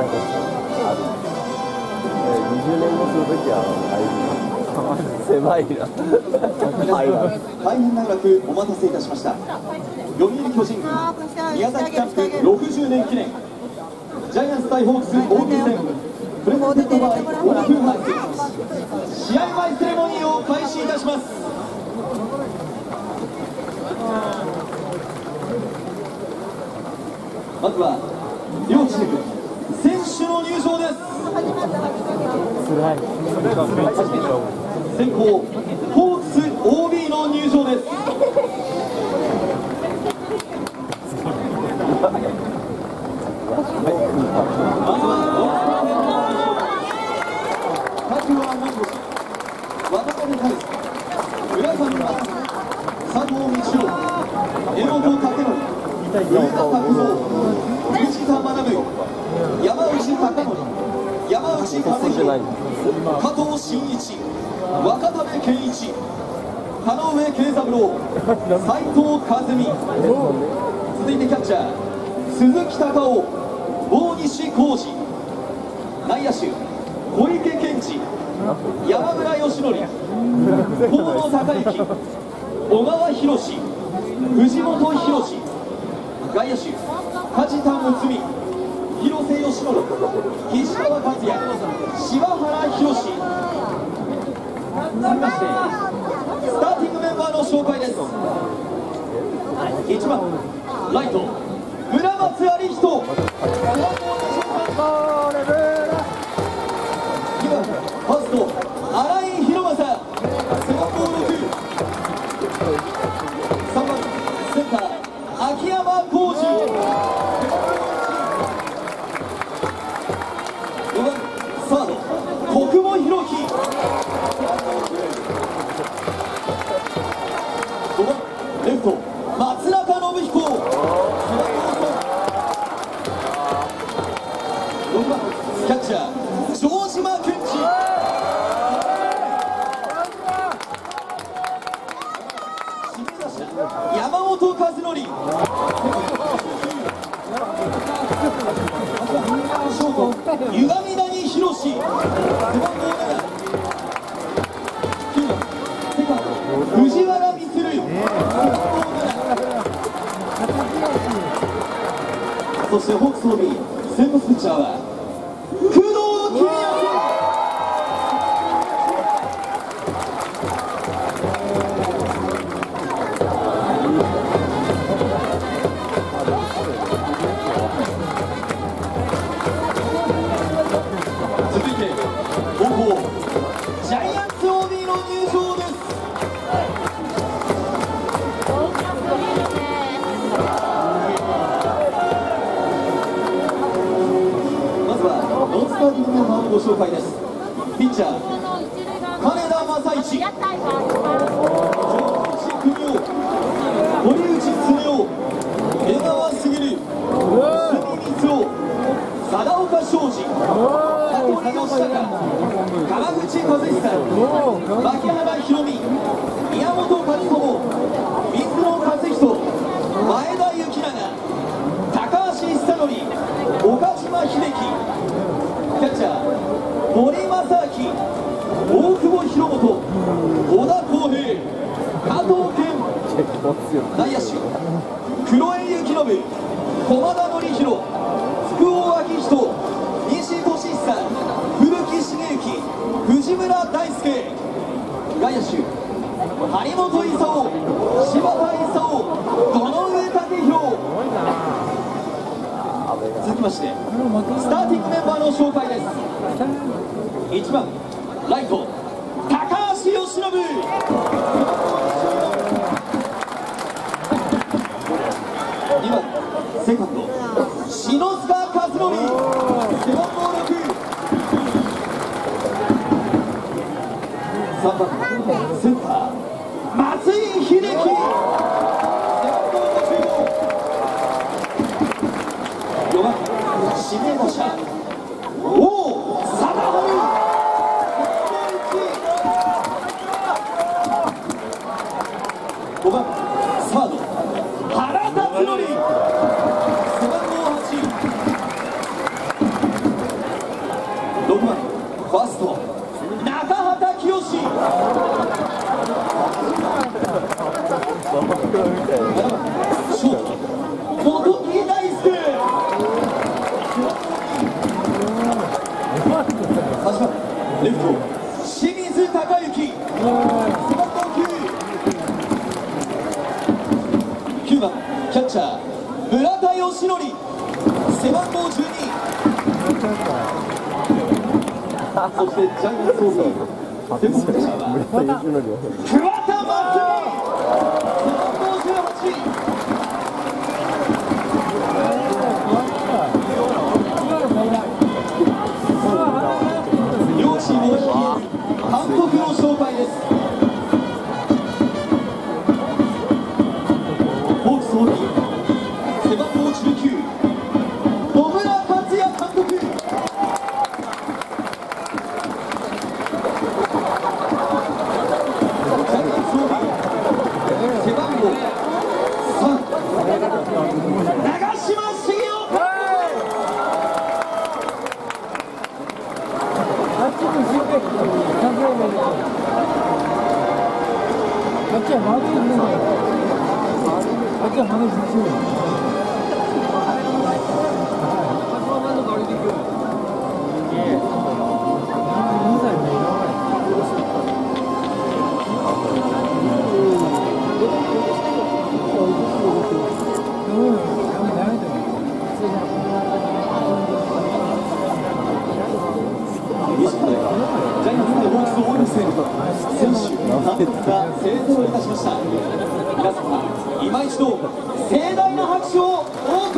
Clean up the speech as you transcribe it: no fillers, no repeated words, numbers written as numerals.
20年越しの時は狭いな。 大変長くお待たせいたしました。読売巨人軍宮崎キャンプ60年記念ジャイアンツ対ホークス OB 戦プレゼンテッドバイオープンハウス試合前セレモニーを開始いたします。まずは両チーム選手の入場です。先行ホークス OB の入場です。まずは各は文字渡辺大輔、村上正、佐藤道夫、江本武則、上田拓三、藤田学、山内貴則、山内和弘、加藤真一、若田健一、田上慶三郎、斉藤和美。続いてキャッチャー鈴木隆夫、大西浩二。内野手小池健二、山村義則、河野孝之、小川博士、藤本博史。外野手梶田睦美、広瀬義則、岸川和也、柴原博史。続きましてスターティングメンバーの紹介です。1番ライト村松有人、2番ファースト新井宏正、背番号6。3番センター秋山浩二、4番サード小久保裕紀、5番レフト松中信彦、6番キャッチャー城島健二、指名打者山本和則、ショート湯上谷博史、背番号7。9番セカンド藤原充、背番号7。そしてホークス OB 先発ピッチャーは工藤公康。続いて後方ジャイアンツ OB の入場です。まずはノンスターティングメンバーのご紹介です。ピッチャー金田正一、城口邦夫、堀内恒夫、江川卓、角光夫、貞岡庄司、名取義孝、川口和久、牧原宏美、宮本和友、水野和人、前田幸永、高橋久典、岡島秀樹。キャッチャー森正明、大久保博元、小田康平、加藤健。内野手黒江幸信、駒田典弘、福尾明人、西俊久、古木茂之、藤村大輔。外野手張本勲、柴田勲、堂上武弘。続きましてスターティングメンバーの紹介です。1番ライト高橋由伸、2番セカンド篠塚和則、背番号6。3番センター松井秀喜、背番号55。4番指名打者王貞治、5番サード原辰徳、背番号8。 ファースト中畑清、ショート元木大輔、8番レフト清水孝之、背番号9、9番キャッチャー村田義則、背番号12、そしてジャイアンツ OB 先発ピッチャーは桑田真澄、背番号18。両チームを率いる監督の紹介です。ホークス OB 背番号19、野村克也監督。背番号3、長嶋茂雄。ジャイアンツでホークス応援戦、選手、監督が勢ぞろいいたしました。皆様、今一度盛大な拍手をお送り